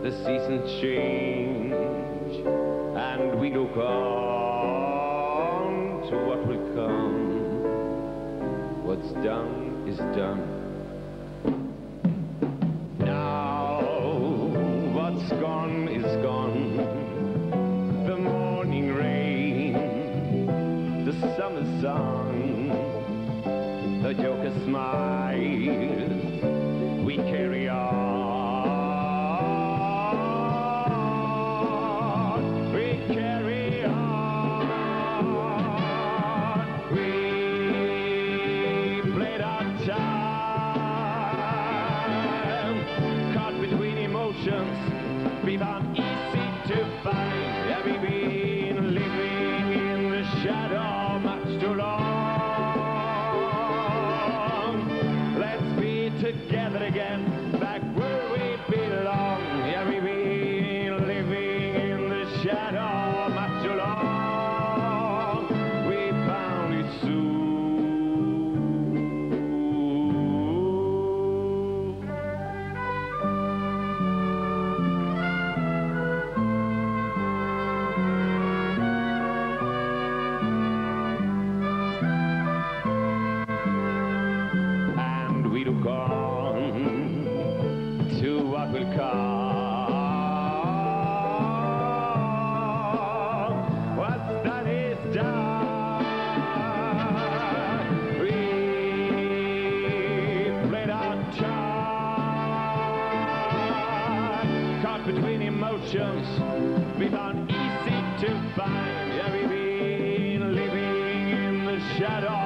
the seasons change, and we look on to what will come. What's done is done. Now what's gone is gone. The morning rain, the summer sun, the joker smiles, we carry on. We've been easy to find. Have we been living in the shadow much too long? Let's be together again, back where we belong. Have we been living in the shadow much too long? We found it soon. Look on to what will come. What's done is done. We played our time, caught between emotions. We found easy to find. Yeah, we've been living in the shadow